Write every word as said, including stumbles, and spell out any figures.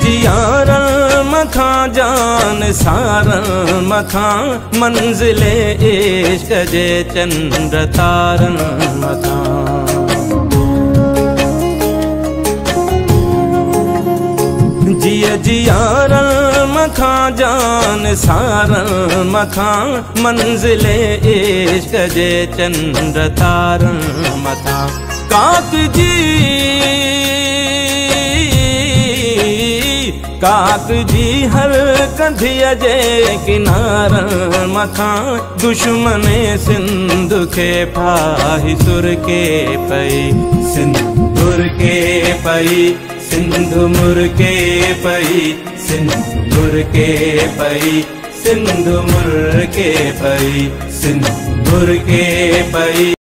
जियारन मखा जान सारन मखा मंजिले इश्क जे चंद्र तारन मखा। जिया जियारन मखा जान सारन मखा मंजिले इश्क जे चंद्र तारन मखा। काक जी काक जी हर कंधिया जे किनारन मखा दुश्मने सिंध के फाही सुर के पई सिंदूर के पई सिंधु मुर के पई सिंदूर के पई सिंधु मुर के पई सिंदूर के पई।